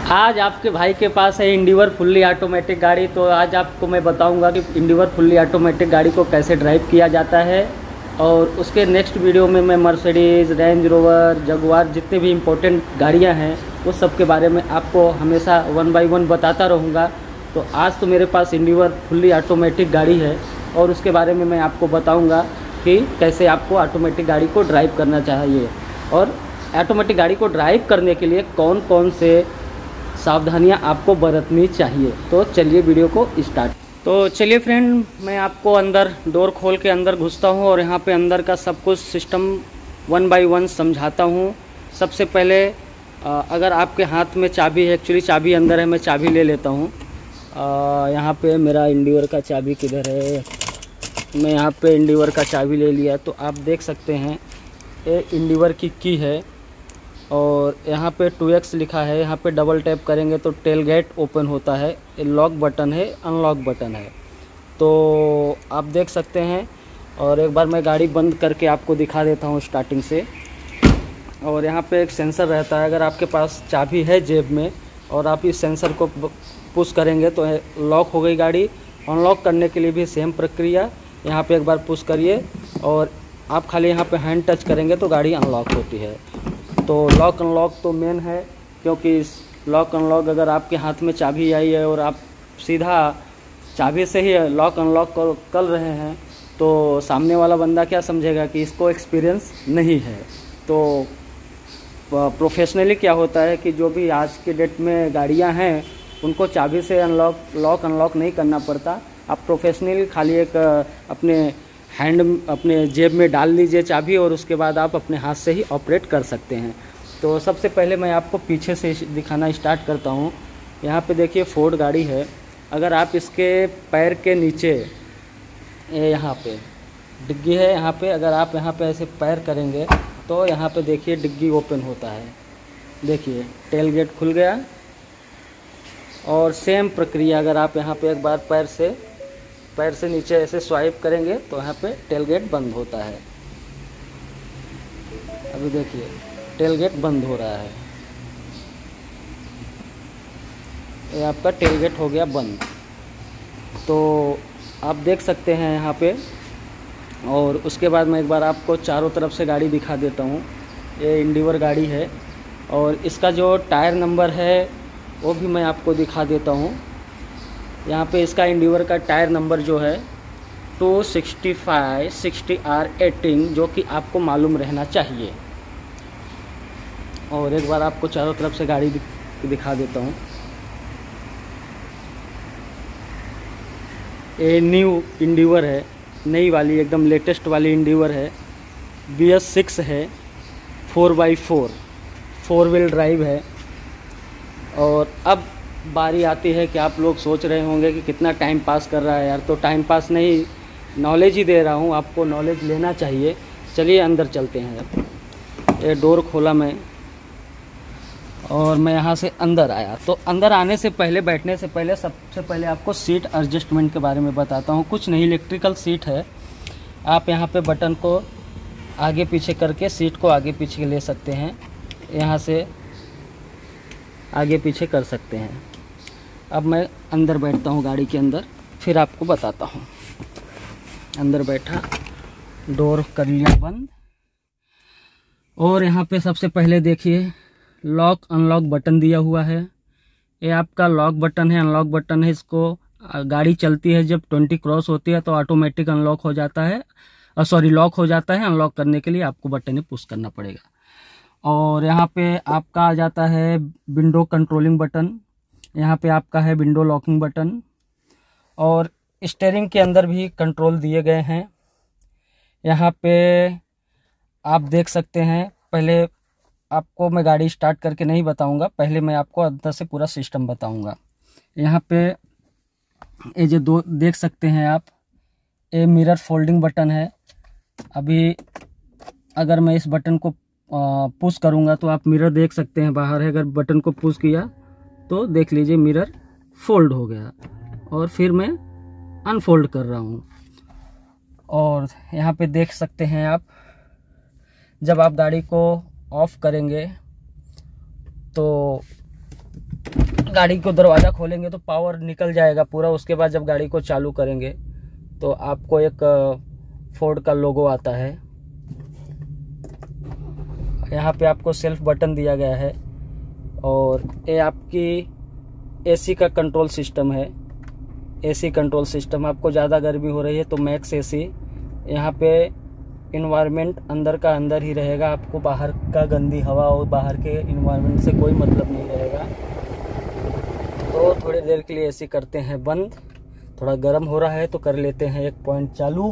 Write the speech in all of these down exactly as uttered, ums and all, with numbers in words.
आज आपके भाई के पास है इंडिवर फुल्ली ऑटोमेटिक गाड़ी। तो आज आपको मैं बताऊंगा कि इंडिवर फुल्ली ऑटोमेटिक गाड़ी को कैसे ड्राइव किया जाता है। और उसके नेक्स्ट वीडियो में मैं मर्सिडीज़, रेंज रोवर, जगुआर जितने भी इम्पोर्टेंट गाड़ियां हैं उस सब के बारे में आपको हमेशा वन बाय वन बताता रहूँगा। तो आज तो मेरे पास इंडिवर फुल्ली ऑटोमेटिक गाड़ी है और उसके बारे में मैं आपको बताऊँगा कि कैसे आपको ऑटोमेटिक गाड़ी को ड्राइव करना चाहिए और ऑटोमेटिक गाड़ी को ड्राइव करने के लिए कौन कौन से सावधानियां आपको बरतनी चाहिए। तो चलिए वीडियो को स्टार्ट। तो चलिए फ्रेंड, मैं आपको अंदर डोर खोल के अंदर घुसता हूं और यहाँ पे अंदर का सब कुछ सिस्टम वन बाय वन समझाता हूं। सबसे पहले अगर आपके हाथ में चाबी है, एक्चुअली चाबी अंदर है, मैं चाबी ले लेता हूँ। यहाँ पे मेरा इंडिवर का चाबी किधर है? मैं यहाँ पे इंडिवर का चाबी ले लिया। तो आप देख सकते हैं ये इंडिवर की की है और यहाँ पे टू एक्स लिखा है। यहाँ पे डबल टैप करेंगे तो टेल गेट ओपन होता है। ये लॉक बटन है, अनलॉक बटन है। तो आप देख सकते हैं। और एक बार मैं गाड़ी बंद करके आपको दिखा देता हूँ स्टार्टिंग से। और यहाँ पे एक सेंसर रहता है। अगर आपके पास चाबी है जेब में और आप इस सेंसर को पुश करेंगे तो लॉक हो गई गाड़ी। अनलॉक करने के लिए भी सेम प्रक्रिया। यहाँ पे एक बार पुश करिए और आप खाली यहाँ पे हैंड टच करेंगे तो गाड़ी अनलॉक होती है। तो लॉक अनलॉक तो मेन है, क्योंकि इस लॉक अनलॉक अगर आपके हाथ में चाबी आई है और आप सीधा चाबी से ही लॉक अनलॉक कर रहे हैं तो सामने वाला बंदा क्या समझेगा कि इसको एक्सपीरियंस नहीं है। तो प्रोफेशनली क्या होता है कि जो भी आज के डेट में गाड़ियां हैं उनको चाबी से अनलॉक लॉक अनलॉक नहीं करना पड़ता। आप प्रोफेशनली खाली एक अपने हैंड अपने जेब में डाल लीजिए चाबी और उसके बाद आप अपने हाथ से ही ऑपरेट कर सकते हैं। तो सबसे पहले मैं आपको पीछे से दिखाना स्टार्ट करता हूँ। यहाँ पे देखिए फोर्ड गाड़ी है। अगर आप इसके पैर के नीचे यहाँ पे डिग्गी है, यहाँ पे अगर आप यहाँ पे ऐसे पैर करेंगे तो यहाँ पे देखिए डिग्गी ओपन होता है। देखिए टेल गेट खुल गया। और सेम प्रक्रिया अगर आप यहाँ पे एक बार पैर से पैर से नीचे ऐसे स्वाइप करेंगे तो यहाँ पे टेल गेट बंद होता है। अभी देखिए टेल गेट बंद हो रहा है। ये आपका टेल गेट हो गया बंद। तो आप देख सकते हैं यहाँ पे। और उसके बाद मैं एक बार आपको चारों तरफ से गाड़ी दिखा देता हूँ। ये इंडिवर गाड़ी है और इसका जो टायर नंबर है वो भी मैं आपको दिखा देता हूँ। यहाँ पे इसका इंडिवर का टायर नंबर जो है two sixty five sixty R eighteen, जो कि आपको मालूम रहना चाहिए। और एक बार आपको चारों तरफ से गाड़ी दिखा देता हूँ। ये न्यू इंडिवर है, नई वाली एकदम लेटेस्ट वाली इंडिवर है। बी एस सिक्स है, four by four four wheel drive है। और अब बारी आती है कि आप लोग सोच रहे होंगे कि कितना टाइम पास कर रहा है यार। तो टाइम पास नहीं, नॉलेज ही दे रहा हूँ आपको, नॉलेज लेना चाहिए। चलिए अंदर चलते हैं। ये डोर खोला मैं और मैं यहाँ से अंदर आया। तो अंदर आने से पहले, बैठने से पहले, सबसे पहले आपको सीट एडजस्टमेंट के बारे में बताता हूँ। कुछ नहीं, इलेक्ट्रिकल सीट है। आप यहाँ पे बटन को आगे पीछे करके सीट को आगे पीछे ले सकते हैं। यहाँ से आगे पीछे कर सकते हैं। अब मैं अंदर बैठता हूँ गाड़ी के अंदर, फिर आपको बताता हूँ। अंदर बैठा, डोर कर लिया बंद। और यहाँ पे सबसे पहले देखिए लॉक अनलॉक बटन दिया हुआ है। ये आपका लॉक बटन है, अनलॉक बटन है। इसको गाड़ी चलती है जब ट्वेंटी क्रॉस होती है तो ऑटोमेटिक अनलॉक हो जाता है, सॉरी लॉक हो जाता है। अनलॉक करने के लिए आपको बटन पुश करना पड़ेगा। और यहाँ पे आपका आ जाता है विंडो कंट्रोलिंग बटन। यहाँ पे आपका है विंडो लॉकिंग बटन। और स्टीयरिंग के अंदर भी कंट्रोल दिए गए हैं। यहाँ पे आप देख सकते हैं। पहले आपको मैं गाड़ी स्टार्ट करके नहीं बताऊंगा, पहले मैं आपको अंदर से पूरा सिस्टम बताऊंगा। यहाँ पे ये जो दो देख सकते हैं आप, ये मिरर फोल्डिंग बटन है। अभी अगर मैं इस बटन को पुश करूंगा तो आप मिरर देख सकते हैं बाहर है। अगर बटन को पुश किया तो देख लीजिए मिरर फोल्ड हो गया। और फिर मैं अनफोल्ड कर रहा हूँ। और यहाँ पे देख सकते हैं आप, जब आप गाड़ी को ऑफ करेंगे तो गाड़ी को दरवाज़ा खोलेंगे तो पावर निकल जाएगा पूरा। उसके बाद जब गाड़ी को चालू करेंगे तो आपको एक फोर्ड का लोगो आता है। यहाँ पे आपको सेल्फ बटन दिया गया है और ये आपकी एसी का कंट्रोल सिस्टम है। एसी कंट्रोल सिस्टम, आपको ज़्यादा गर्मी हो रही है तो मैक्स एसी। यहाँ पे इन्वायरमेंट अंदर का अंदर ही रहेगा, आपको बाहर का गंदी हवा और बाहर के इन्वायरमेंट से कोई मतलब नहीं रहेगा। तो थोड़ी देर के लिए एसी करते हैं बंद। थोड़ा गर्म हो रहा है तो कर लेते हैं एक पॉइंट चालू।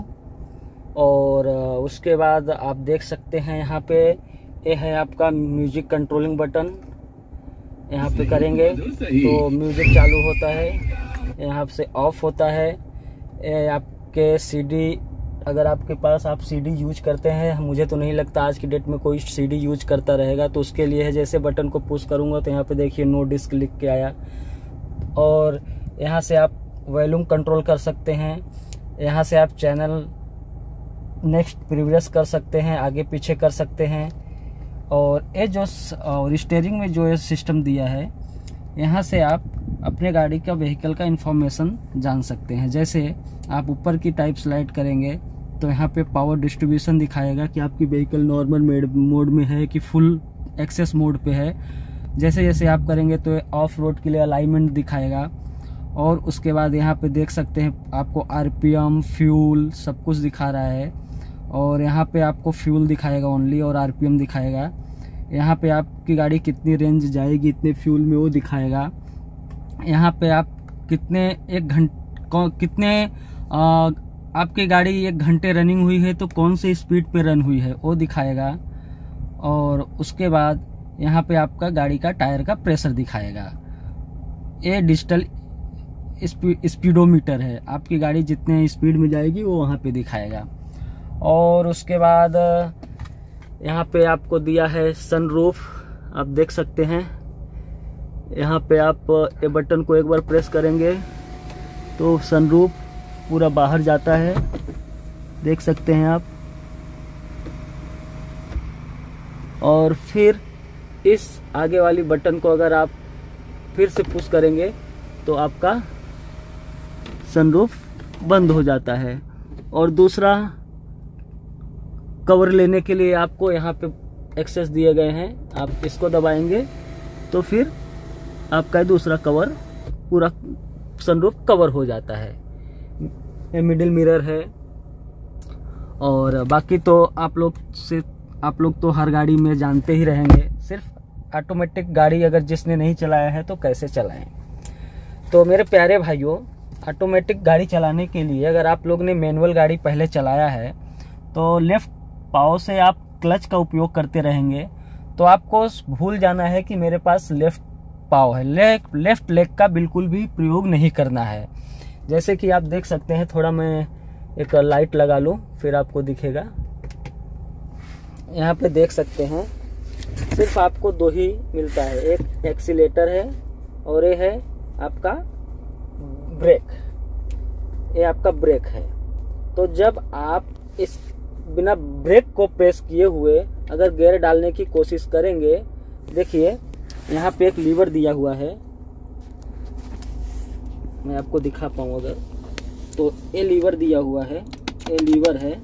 और उसके बाद आप देख सकते हैं यहाँ पे ये है आपका म्यूजिक कंट्रोलिंग बटन। यहाँ पे करेंगे तो म्यूजिक चालू होता है, यहाँ से ऑफ होता है। ये आपके सीडी, अगर आपके पास आप सीडी यूज करते हैं, मुझे तो नहीं लगता आज की डेट में कोई सीडी यूज करता रहेगा, तो उसके लिए है जैसे बटन को पुश करूँगा तो यहाँ पे देखिए नो डिस्क लिख के आया। और यहाँ से आप वॉल्यूम कंट्रोल कर सकते हैं। यहाँ से आप चैनल नेक्स्ट प्रीवियस कर सकते हैं, आगे पीछे कर सकते हैं। और ये जो और स्टीयरिंग में जो ये सिस्टम दिया है, यहाँ से आप अपने गाड़ी का व्हीकल का इंफॉर्मेशन जान सकते हैं। जैसे आप ऊपर की टाइप स्लाइड करेंगे तो यहाँ पे पावर डिस्ट्रीब्यूशन दिखाएगा कि आपकी व्हीकल नॉर्मल मोड में है कि फुल एक्सेस मोड पे है। जैसे जैसे आप करेंगे तो ऑफ रोड के लिए अलाइनमेंट दिखाएगा। और उसके बाद यहाँ पे देख सकते हैं आपको आरपीएम, फ्यूल सब कुछ दिखा रहा है। और यहाँ पे आपको फ्यूल दिखाएगा ओनली और आरपीएम दिखाएगा। यहाँ पे आपकी गाड़ी कितनी रेंज जाएगी इतने फ्यूल में वो दिखाएगा। यहाँ पे आप कितने एक घंटे कितने आ, आपकी गाड़ी एक घंटे रनिंग हुई है तो कौन सी स्पीड पे रन हुई है वो दिखाएगा। और उसके बाद यहाँ पे आपका गाड़ी का टायर का प्रेशर दिखाएगा। ये डिजिटल स्पीडोमीटर है, आपकी गाड़ी जितने स्पीड में जाएगी वो वहाँ पे दिखाएगा। और उसके बाद यहाँ पे आपको दिया है सनरूफ, आप देख सकते हैं। यहाँ पे आप ये बटन को एक बार प्रेस करेंगे तो सनरूफ पूरा बाहर जाता है, देख सकते हैं आप। और फिर इस आगे वाली बटन को अगर आप फिर से पुश करेंगे तो आपका सनरूफ बंद हो जाता है। और दूसरा कवर लेने के लिए आपको यहाँ पे एक्सेस दिए गए हैं, आप इसको दबाएंगे तो फिर आपका दूसरा कवर पूरा सनरूफ कवर हो जाता है। ये मिडिल मिरर है। और बाकी तो आप लोग से आप लोग तो हर गाड़ी में जानते ही रहेंगे, सिर्फ ऑटोमेटिक गाड़ी अगर जिसने नहीं चलाया है तो कैसे चलाएं। तो मेरे प्यारे भाइयों, ऑटोमेटिक गाड़ी चलाने के लिए अगर आप लोग ने मैनुअल गाड़ी पहले चलाया है तो लेफ्ट पाव से आप क्लच का उपयोग करते रहेंगे तो आपको भूल जाना है कि मेरे पास लेफ्ट पाव है। ले, लेफ्ट लेग का बिल्कुल भी प्रयोग नहीं करना है। जैसे कि आप देख सकते हैं, थोड़ा मैं एक लाइट लगा लूं फिर आपको दिखेगा। यहाँ पे देख सकते हैं सिर्फ आपको दो ही मिलता है, एक एक्सीलेटर है और ये है आपका ब्रेक। ये आपका ब्रेक है। तो जब आप इस बिना ब्रेक को प्रेस किए हुए अगर गियर डालने की कोशिश करेंगे, देखिए यहाँ पे एक लीवर दिया हुआ है, मैं आपको दिखा पाऊँ अगर तो ये लीवर दिया हुआ है, ये लीवर है।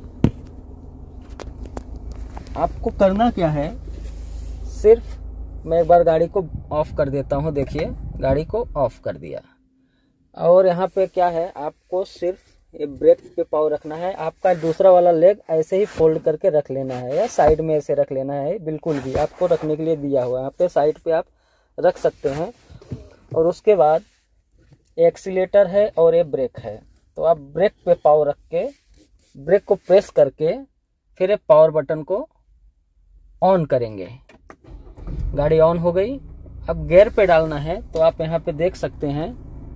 आपको करना क्या है, सिर्फ मैं एक बार गाड़ी को ऑफ कर देता हूँ। देखिए गाड़ी को ऑफ कर दिया। और यहाँ पे क्या है, आपको सिर्फ ये ब्रेक पे पाव रखना है। आपका दूसरा वाला लेग ऐसे ही फोल्ड करके रख लेना है या साइड में ऐसे रख लेना है, बिल्कुल भी आपको रखने के लिए दिया हुआ है। यहाँ पे साइड पे आप रख सकते हैं। और उसके बाद एक्सीलेटर है और ये ब्रेक है, तो आप ब्रेक पे पाव रख के ब्रेक को प्रेस करके फिर ये पावर बटन को ऑन करेंगे। गाड़ी ऑन हो गई। अब गियर पे डालना है तो आप यहाँ पे देख सकते हैं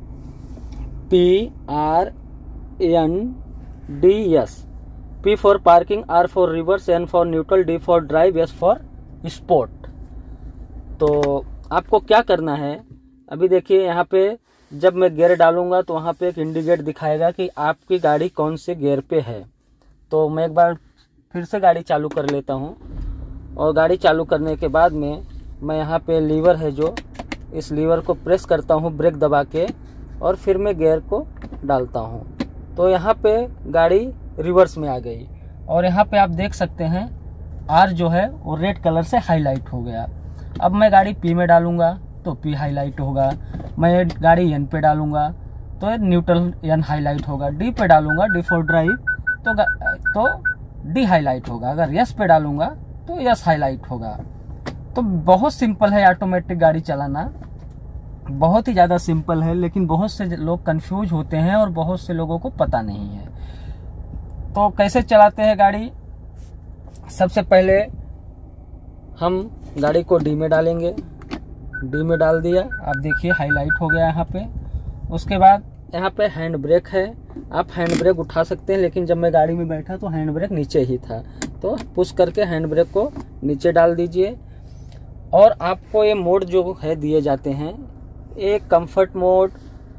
P R N D S. P for parking, R for reverse, N for neutral, D for drive, S for sport. तो आपको क्या करना है, अभी देखिए यहाँ पे जब मैं गियर डालूंगा तो वहाँ पे एक इंडिकेट दिखाएगा कि आपकी गाड़ी कौन से गियर पे है। तो मैं एक बार फिर से गाड़ी चालू कर लेता हूँ। और गाड़ी चालू करने के बाद में मैं यहाँ पे लीवर है जो इस लीवर को प्रेस करता हूँ ब्रेक दबा के और फिर मैं गियर को डालता हूँ। तो यहाँ पे गाड़ी रिवर्स में आ गई और यहाँ पे आप देख सकते हैं आर जो है वो रेड कलर से हाईलाइट हो गया। अब मैं गाड़ी पी में डालूंगा तो पी हाईलाइट होगा, मैं गाड़ी एन पे डालूंगा तो न्यूट्रल एन हाईलाइट होगा, डी पे डालूंगा डी फॉर ड्राइव तो तो डी हाईलाइट होगा, अगर यस पे डालूंगा तो यस हाईलाइट होगा। तो बहुत सिंपल है ऑटोमेटिक गाड़ी चलाना, बहुत ही ज़्यादा सिंपल है, लेकिन बहुत से लोग कंफ्यूज होते हैं और बहुत से लोगों को पता नहीं है। तो कैसे चलाते हैं गाड़ी, सबसे पहले हम गाड़ी को डी में डालेंगे, डी में डाल दिया, आप देखिए हाईलाइट हो गया यहाँ पे। उसके बाद यहाँ पे हैंड ब्रेक है, आप हैंड ब्रेक उठा सकते हैं, लेकिन जब मैं गाड़ी में बैठा तो हैंड ब्रेक नीचे ही था, तो पुश करके हैंड ब्रेक को नीचे डाल दीजिए। और आपको ये मोड जो है दिए जाते हैं, एक कंफर्ट मोड,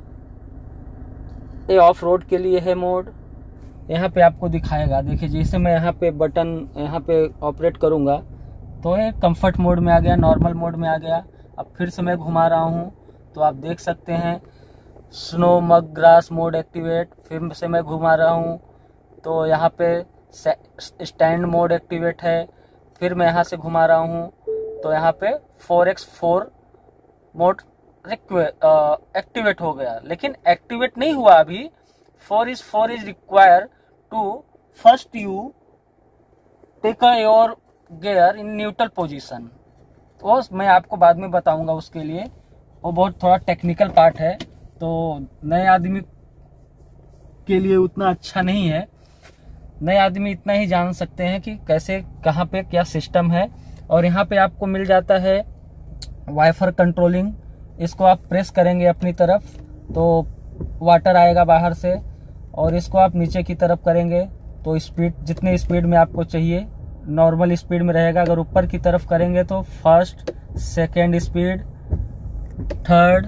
ये ऑफ रोड के लिए है मोड, यहाँ पे आपको दिखाएगा। देखिए जैसे मैं यहाँ पे बटन यहाँ पे ऑपरेट करूँगा तो ये कंफर्ट मोड में आ गया, नॉर्मल मोड में आ गया। अब फिर से मैं घुमा रहा हूँ तो आप देख सकते हैं snow mud grass mode activate, फिर से मैं घुमा रहा हूँ तो यहाँ पे स्टैंड मोड एक्टिवेट है, फिर मैं यहाँ से घुमा रहा हूँ तो यहाँ पे four X four mode activate हो गया, लेकिन एक्टिवेट नहीं हुआ अभी। Four is four is require to first you take your gear in neutral position, वो मैं आपको बाद में बताऊंगा, उसके लिए वो बहुत थोड़ा टेक्निकल पार्ट है, तो नए आदमी के लिए उतना अच्छा नहीं है। नए आदमी इतना ही जान सकते हैं कि कैसे कहाँ पे क्या सिस्टम है। और यहाँ पे आपको मिल जाता है वाइफर कंट्रोलिंग, इसको आप प्रेस करेंगे अपनी तरफ तो वाटर आएगा बाहर से, और इसको आप नीचे की तरफ करेंगे तो स्पीड जितने स्पीड में आपको चाहिए नॉर्मल स्पीड में रहेगा। अगर ऊपर की तरफ करेंगे तो फर्स्ट, सेकेंड स्पीड, थर्ड,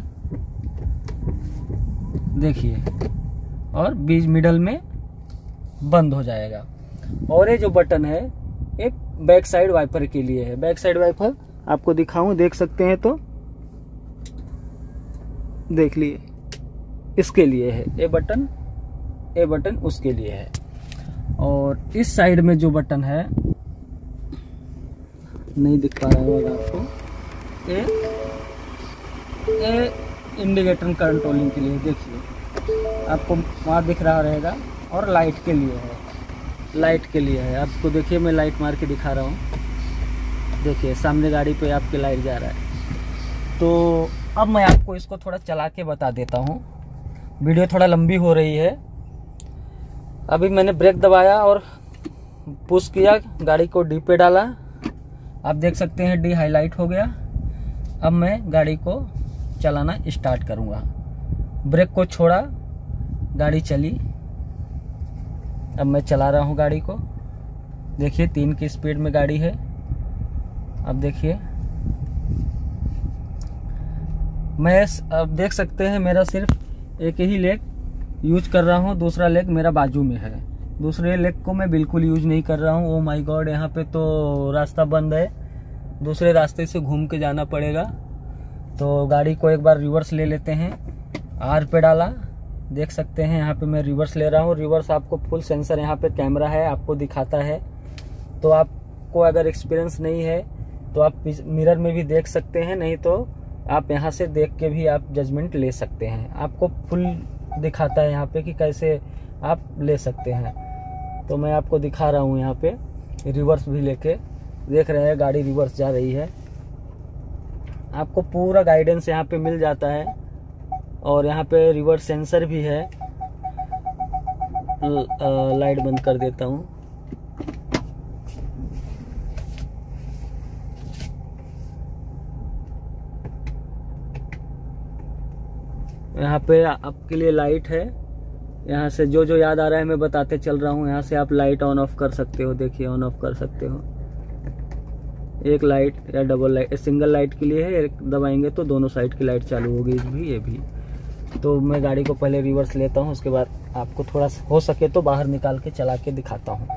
देखिए, और बीच मिडल में बंद हो जाएगा। और ये जो बटन है एक बैक साइड वाइपर के लिए है, बैक साइड वाइपर आपको दिखाऊं, देख सकते हैं तो देख लिए, इसके लिए है ये बटन, ये बटन उसके लिए है। और इस साइड में जो बटन है नहीं दिख पा रहा होगा आपको, ये ये इंडिकेटर कंट्रोलिंग के लिए, देखिए आपको वहाँ दिख रहा रहेगा, और लाइट के लिए है, लाइट के लिए है। आपको देखिए मैं लाइट मार के दिखा रहा हूँ, देखिए सामने गाड़ी पे आपके लाइट जा रहा है। तो अब मैं आपको इसको थोड़ा चला के बता देता हूँ, वीडियो थोड़ा लंबी हो रही है। अभी मैंने ब्रेक दबाया और पुश किया, गाड़ी को डी पे डाला, आप देख सकते हैं डी हाईलाइट हो गया। अब मैं गाड़ी को चलाना स्टार्ट करूँगा, ब्रेक को छोड़ा, गाड़ी चली। अब मैं चला रहा हूँ गाड़ी को, देखिए तीन की स्पीड में गाड़ी है। अब देखिए मैं अब देख सकते हैं मेरा सिर्फ एक ही लेग यूज कर रहा हूँ, दूसरा लेग मेरा बाजू में है, दूसरे लेग को मैं बिल्कुल यूज नहीं कर रहा हूँ। ओ माय गॉड, यहाँ पे तो रास्ता बंद है, दूसरे रास्ते से घूम के जाना पड़ेगा। तो गाड़ी को एक बार रिवर्स ले लेते हैं, आर पे डाला, देख सकते हैं यहाँ पे मैं रिवर्स ले रहा हूँ। रिवर्स आपको फुल सेंसर, यहाँ पे कैमरा है आपको दिखाता है। तो आपको अगर एक्सपीरियंस नहीं है तो आप मिरर में भी देख सकते हैं, नहीं तो आप यहाँ से देख के भी आप जजमेंट ले सकते हैं। आपको फुल दिखाता है यहाँ पे कि कैसे आप ले सकते हैं। तो मैं आपको दिखा रहा हूँ, यहाँ पे रिवर्स भी लेके देख रहे हैं, गाड़ी रिवर्स जा रही है। आपको पूरा गाइडेंस यहाँ पे मिल जाता है, और यहाँ पे रिवर्स सेंसर भी है। लाइट बंद कर देता हूँ। यहाँ पे आपके लिए लाइट है, यहाँ से जो जो याद आ रहा है मैं बताते चल रहा हूँ। यहाँ से आप लाइट ऑन ऑफ कर सकते हो, देखिए ऑन ऑफ कर सकते हो। एक लाइट या डबल लाइट, सिंगल लाइट के लिए है, एक दबाएंगे तो दोनों साइड की लाइट चालू होगी, भी ये भी। तो मैं गाड़ी को पहले रिवर्स लेता हूँ, उसके बाद आपको थोड़ा हो सके तो बाहर निकाल के चला के दिखाता हूँ।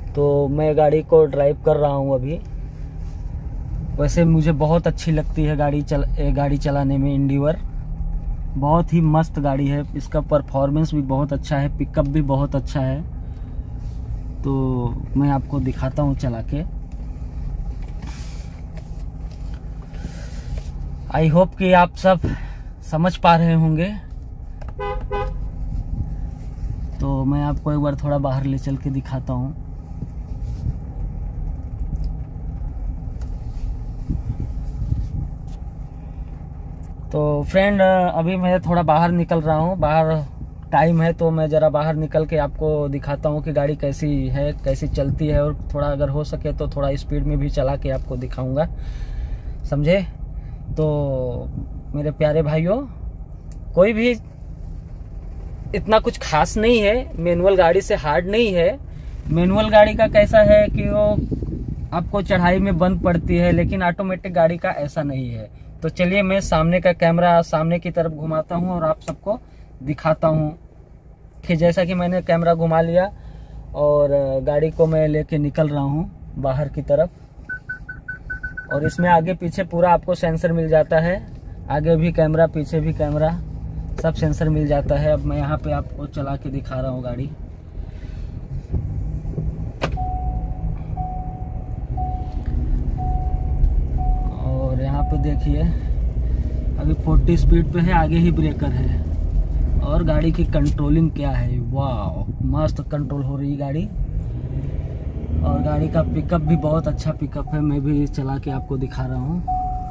तो मैं गाड़ी को ड्राइव कर रहा हूँ अभी। वैसे मुझे बहुत अच्छी लगती है गाड़ी चल गाड़ी चलाने में एंडीवर। बहुत ही मस्त गाड़ी है, इसका परफॉर्मेंस भी बहुत अच्छा है, पिकअप भी बहुत अच्छा है। तो मैं आपको दिखाता हूँ चला के। आई होप कि आप सब समझ पा रहे होंगे। तो मैं आपको एक बार थोड़ा बाहर ले चल के दिखाता हूँ। तो फ्रेंड, अभी मैं थोड़ा बाहर निकल रहा हूँ, बाहर टाइम है तो मैं ज़रा बाहर निकल के आपको दिखाता हूँ कि गाड़ी कैसी है, कैसी चलती है, और थोड़ा अगर हो सके तो थोड़ा स्पीड में भी चला के आपको दिखाऊंगा, समझे। तो मेरे प्यारे भाइयों, कोई भी इतना कुछ खास नहीं है, मैनुअल गाड़ी से हार्ड नहीं है। मैनुअल गाड़ी का कैसा है कि वो आपको चढ़ाई में बंद पड़ती है, लेकिन ऑटोमेटिक गाड़ी का ऐसा नहीं है। तो चलिए मैं सामने का कैमरा सामने की तरफ घुमाता हूं और आप सबको दिखाता हूं कि जैसा कि मैंने कैमरा घुमा लिया और गाड़ी को मैं लेके निकल रहा हूं बाहर की तरफ। और इसमें आगे पीछे पूरा आपको सेंसर मिल जाता है, आगे भी कैमरा पीछे भी कैमरा, सब सेंसर मिल जाता है। अब मैं यहाँ पे आपको चला के दिखा रहा हूँ गाड़ी। और यहाँ पे देखिए अभी चालीस स्पीड पे है, आगे ही ब्रेकर है। और गाड़ी की कंट्रोलिंग क्या है, वाह मस्त कंट्रोल हो रही गाड़ी। और गाड़ी का पिकअप भी बहुत अच्छा पिकअप है, मैं भी चला के आपको दिखा रहा हूँ।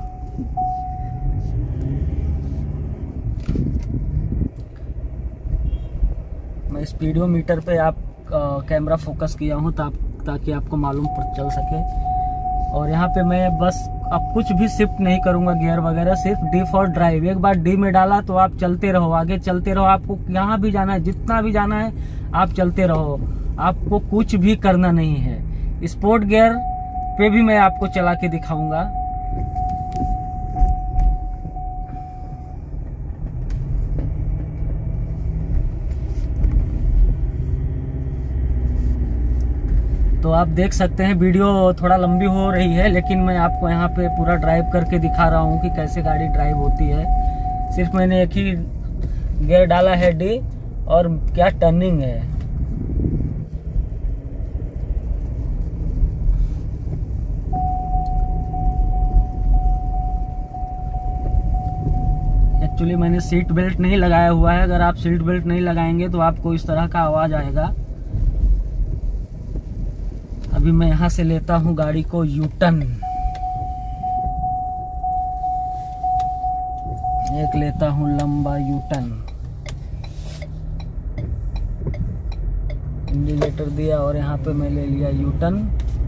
मैं स्पीडोमीटर पे आप आ, कैमरा फोकस किया हूँ ता, ताकि आपको मालूम चल सके। और यहाँ पे मैं बस अब कुछ भी शिफ्ट नहीं करूंगा गियर वगैरह, सिर्फ डी फॉर ड्राइव। एक बार डी में डाला तो आप चलते रहो, आगे चलते रहो। आपको यहाँ भी जाना है, जितना भी जाना है आप चलते रहो, आपको कुछ भी करना नहीं है। स्पोर्ट गियर पे भी मैं आपको चला के दिखाऊंगा। तो आप देख सकते हैं वीडियो थोड़ा लंबी हो रही है, लेकिन मैं आपको यहाँ पे पूरा ड्राइव करके दिखा रहा हूँ कि कैसे गाड़ी ड्राइव होती है। सिर्फ मैंने एक ही गियर डाला है डी, और क्या टर्निंग है। एक्चुअली मैंने सीट बेल्ट नहीं लगाया हुआ है। अगर आप सीट बेल्ट नहीं लगाएंगे तो आपको इस तरह का आवाज आएगा। अभी मैं यहाँ से लेता हूँ गाड़ी को यू टर्न, एक लेता हूँ लंबा यू टर्न। इंडिकेटर दिया और यहाँ पे मैं ले लिया यू टर्न।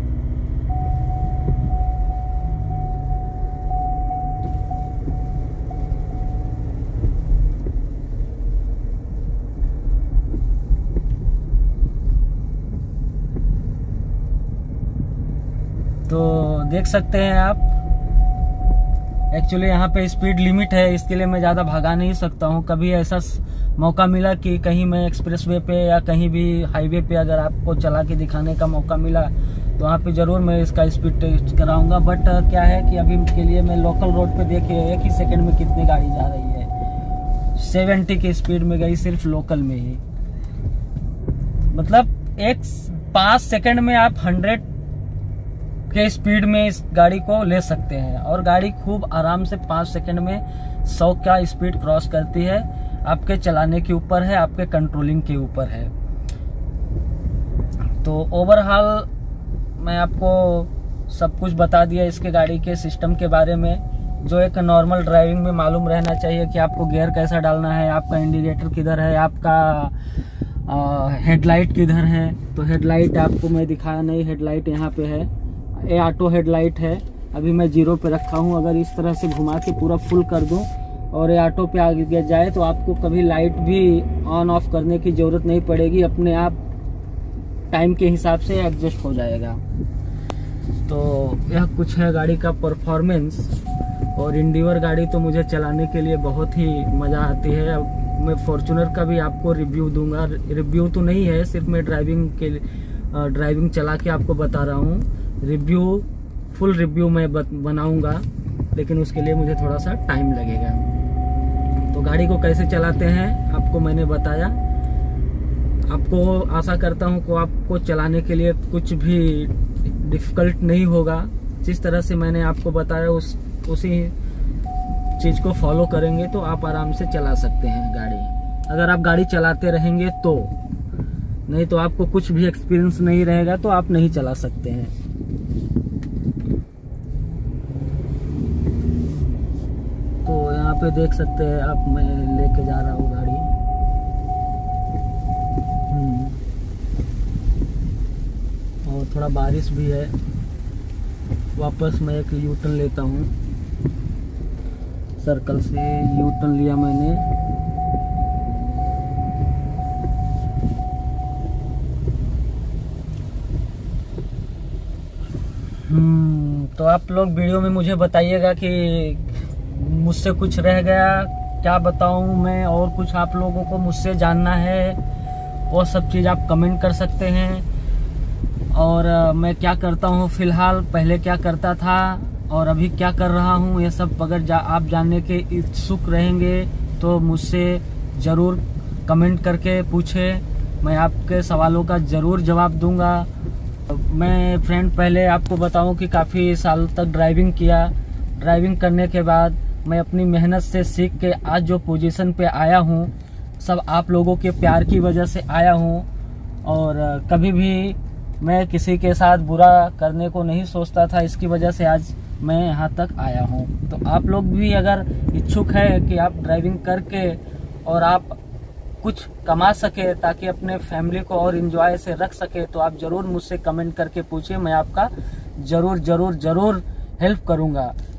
तो देख सकते हैं आप, एक्चुअली यहाँ पे स्पीड लिमिट है, इसके लिए मैं ज़्यादा भगा नहीं सकता हूँ। कभी ऐसा मौका मिला कि कहीं मैं एक्सप्रेसवे पे या कहीं भी हाईवे पे अगर आपको चला के दिखाने का मौका मिला तो वहाँ पे ज़रूर मैं इसका स्पीड टेस्ट कराऊंगा। बट क्या है कि अभी के लिए मैं लोकल रोड पे देखिए एक ही सेकंड में कितनी गाड़ी जा रही है। सेवेंटी की स्पीड में गई सिर्फ लोकल में ही। मतलब एक पाँच सेकंड में आप हंड्रेड के स्पीड में इस गाड़ी को ले सकते हैं। और गाड़ी खूब आराम से पाँच सेकंड में सौ का स्पीड क्रॉस करती है। आपके चलाने के ऊपर है, आपके कंट्रोलिंग के ऊपर है। तो ओवरऑल मैं आपको सब कुछ बता दिया इसके गाड़ी के सिस्टम के बारे में, जो एक नॉर्मल ड्राइविंग में मालूम रहना चाहिए कि आपको गियर कैसा डालना है, आपका इंडिकेटर किधर है, आपका हेडलाइट किधर है। तो हेडलाइट आपको मैं दिखाया नहीं, हेडलाइट यहाँ पे है, ये ऑटो हेडलाइट है। अभी मैं जीरो पे रखा हूँ। अगर इस तरह से घुमा के पूरा फुल कर दूं और ये ऑटो पे आगे जाए तो आपको कभी लाइट भी ऑन ऑफ करने की ज़रूरत नहीं पड़ेगी, अपने आप टाइम के हिसाब से एडजस्ट हो जाएगा। तो यह कुछ है गाड़ी का परफॉर्मेंस। और एंडीवर गाड़ी तो मुझे चलाने के लिए बहुत ही मज़ा आती है। अब मैं फॉर्च्यूनर का भी आपको रिव्यू दूंगा। रिव्यू तो नहीं है, सिर्फ मैं ड्राइविंग के ड्राइविंग चला के आपको बता रहा हूँ। रिव्यू फुल रिव्यू मैं बनाऊंगा, लेकिन उसके लिए मुझे थोड़ा सा टाइम लगेगा। तो गाड़ी को कैसे चलाते हैं आपको मैंने बताया। आपको आशा करता हूँ कि आपको चलाने के लिए कुछ भी डिफ़िकल्ट नहीं होगा। जिस तरह से मैंने आपको बताया उस उसी चीज़ को फॉलो करेंगे तो आप आराम से चला सकते हैं गाड़ी, अगर आप गाड़ी चलाते रहेंगे तो। नहीं तो आपको कुछ भी एक्सपीरियंस नहीं रहेगा तो आप नहीं चला सकते हैं। तो यहाँ पे देख सकते हैं आप, मैं लेके जा रहा हूँ गाड़ी। और थोड़ा बारिश भी है। वापस मैं एक यू टर्न लेता हूँ, सर्कल से यू टर्न लिया मैंने। हम्म तो आप लोग वीडियो में मुझे बताइएगा कि मुझसे कुछ रह गया, क्या बताऊं मैं, और कुछ आप लोगों को मुझसे जानना है, वो सब चीज़ आप कमेंट कर सकते हैं। और आ, मैं क्या करता हूँ फ़िलहाल, पहले क्या करता था और अभी क्या कर रहा हूँ, ये सब अगर जा, आप जानने के इच्छुक रहेंगे तो मुझसे ज़रूर कमेंट करके पूछें। मैं आपके सवालों का ज़रूर जवाब दूंगा। मैं फ्रेंड पहले आपको बताऊं कि काफ़ी साल तक ड्राइविंग किया। ड्राइविंग करने के बाद मैं अपनी मेहनत से सीख के आज जो पोजीशन पे आया हूँ, सब आप लोगों के प्यार की वजह से आया हूँ। और कभी भी मैं किसी के साथ बुरा करने को नहीं सोचता था, इसकी वजह से आज मैं यहाँ तक आया हूँ। तो आप लोग भी अगर इच्छुक है कि आप ड्राइविंग करके और आप कुछ कमा सके ताकि अपने फैमिली को और इन्जॉय से रख सके, तो आप ज़रूर मुझसे कमेंट करके पूछिए, मैं आपका ज़रूर ज़रूर ज़रूर हेल्प करूँगा।